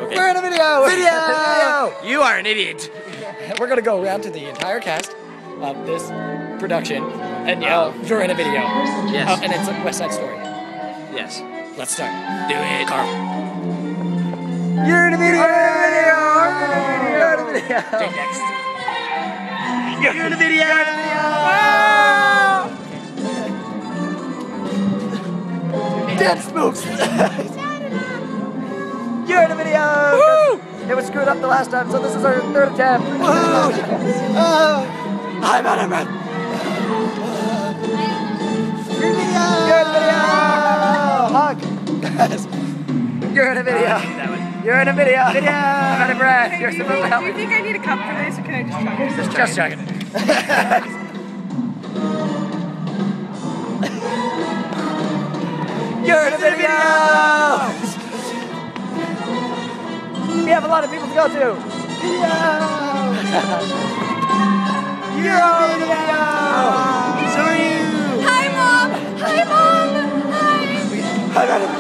We're in a video! Video! You are an idiot. We're gonna go around to the entire cast of this production and yell, you're in a video. Yes. And it's a West Side Story. Yes. Let's start. Do it. Carl. You're in a video! You're in a video! Jake next. You're in a video! Dead spooks! You're in a video! Woo! It was screwed up the last time, so this is our third attempt. I'm out of breath. You're in a video! You're in a video! Hug! You're in a video! You're in a video! I'm out of breath. You're supposed to help me. Do you think I need a cup for this, or can I just chug it? Just chug it. You're in a video! We have a lot of people to go to. Video! You're in a video! So are you! Hi, Mom! Hi, Mom! Hi! I'm out of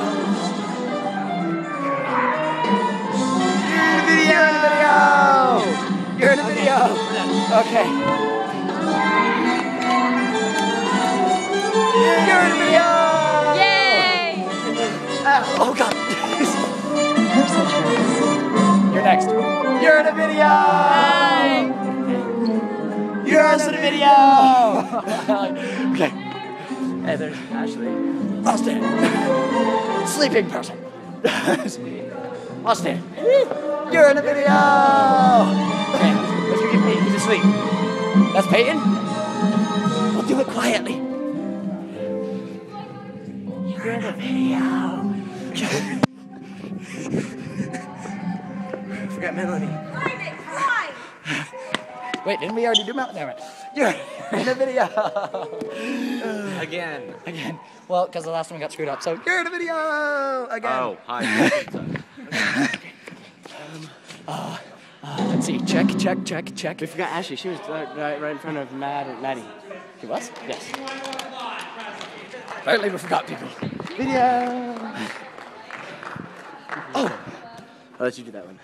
You're in a video! You're in a video! Okay. You're in a video! Yay! Oh God! You're next. You're in a video! Hi! You're also in a video! Okay. Hey, there's Ashley. Austin. Sleeping person. Austin. You're in a video! Okay, let's go get Peyton. He's asleep. That's Peyton? We'll do it quietly. You're in a video. Forgot Melanie. Wait, didn't we already do Mountain? Never mind. You're in a video. Again. Well, because the last one got screwed up, so you're in a video again. Oh, hi. Let's see. Check. We forgot Ashley. She was right in front of Maddie. She was? Yes. Apparently we forgot people. Video. Oh. I'll let you do that one.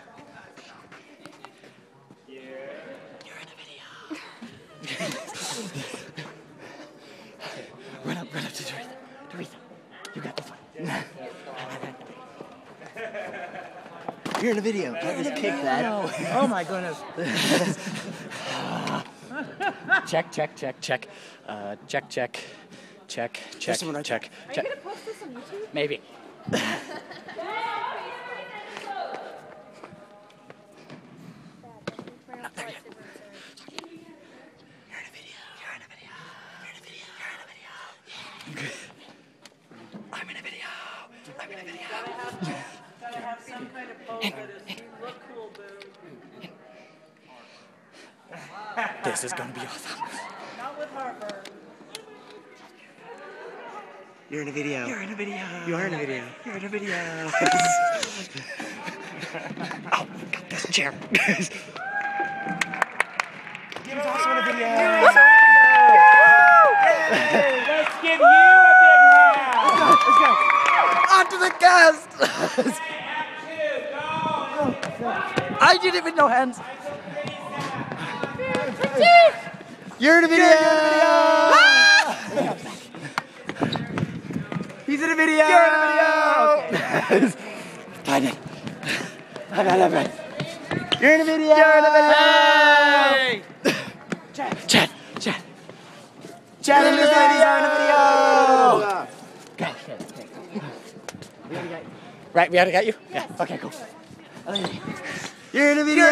You're in a video. Run up to Teresa. Teresa, you got this one. You're in a video. I just kicked that. Oh my goodness. Check. Check. There's someone right Check. Are you going to post this on YouTube? Maybe. I'm in a video. Gotta have some kind of pose that is look cool, boom. This is gonna be awesome. Not with Harper. You're in a video. You're in a video. You are in a video. You're in a video. Oh, got this chair. He's also in a video. Let's give you a big hand. Let's go. On to the cast. I did it with no hands. You're in a video. He's in a video. You're in a video. Find it. I'm out of breath. You're in a video. You're in a video. Hey. Chad Chad in the video. Go. Right, we already got you? Yeah. Okay, cool. You're in a video.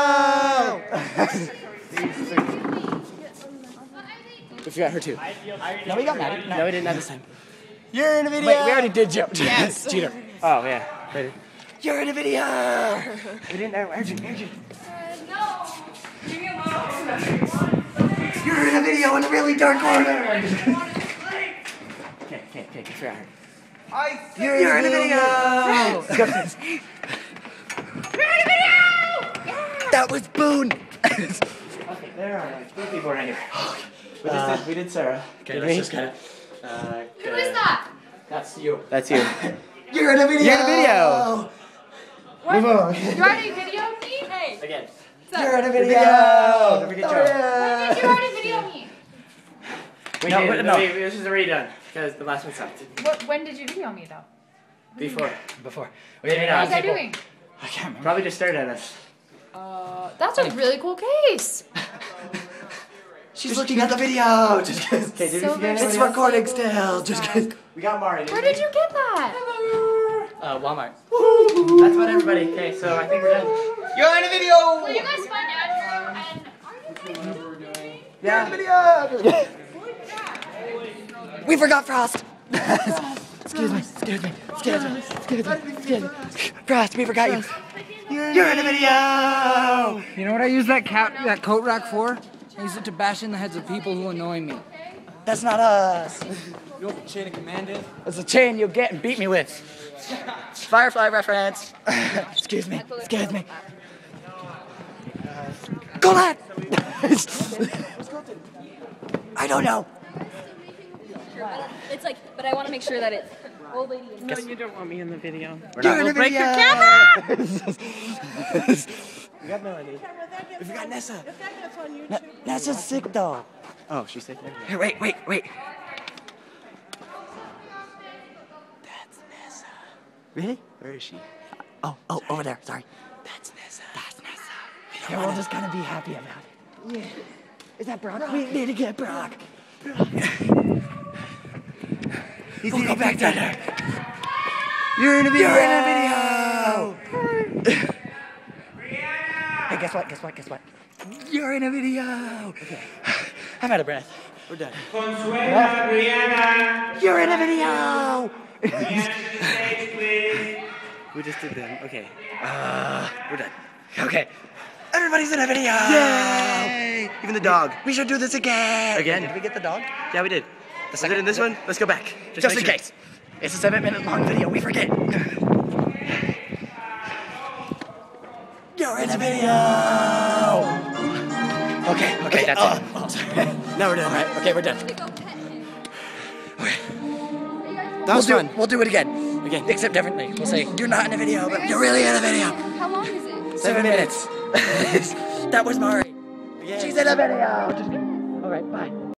We forgot her too. No, we got Maddie. No, we didn't have this time. You're in a video. Wait, we already did Joe. Yes. Cheater. Oh, yeah. Ready. You're in a video. We didn't have Arjun. No. Leave me alone. You're in a video in a really dark corner. Okay, forgot her. You're in a video. You're in a video. That was Boone. Okay, there are like 3 people right here. We did Sarah. Okay, Did let's we? just kind of. Who is that? That's you. That's you. You're in a video. You're in a video. Move on. You already videoed me? Hey. Again. You're in a video. Don't forget Joe. When did you already video me? No, this is already done because the last one sucked. When did you video me though? Before. Before. What was I doing? I can't remember. Probably just stared at us. That's a really cool case. She's looking at the video. Just kidding. Okay, did So we forget very It's anyone else? recording still. Just kidding. We got Mari. Where did you get that? Walmart. That's about everybody. Okay, so I think we're done. You're in a video. Will you guys find Andrew and are you guys Yeah. Video. We forgot Frost. Excuse me. Frost, we forgot you. You're in a video. You know what I use that coat rack for? I use it to bash in the heads of people who annoy me. That's not us. You know what the chain of command is? It's a chain you'll get and beat me with. Firefly reference. Excuse me. Go lad. I don't know. It's like, but I want to make sure that it's old lady. No, you don't want me in the video. You're in a break video. your camera! We got Melanie. We forgot Nessa. The fact that's on YouTube. Nessa's sick though. Oh, she's sick. Here, wait. That's Nessa. Really? Where is she? Oh, over there. Sorry. That's Nessa. Yeah, we'll just kind of be happy about it. Yeah. Is that Brock? We need to get Brock. He's eating back there. You're in a video. Hey, guess what? You're in a video. Okay. I'm out of breath. We're done. Consuela, Brianna. You're in a video. Brianna, to the stage, please. We just did them. Okay. We're done. Okay. Everybody's in a video. Yay! Even the dog. We should do this again. Again? Did we get the dog? Yeah, we did. Was it in this one? Let's go back. Just make in sure. case. It's a 7-minute long video. We forget. You're in a video. Okay, that's it. Oh, sorry. Now we're done. All right, okay, we're done. That was fun. We'll do it again. Again. Except differently. We'll say, you're not in a video, but you're really in a video. How long is it? 7 minutes. That was Mari. Yeah. She's in a video. All right, bye.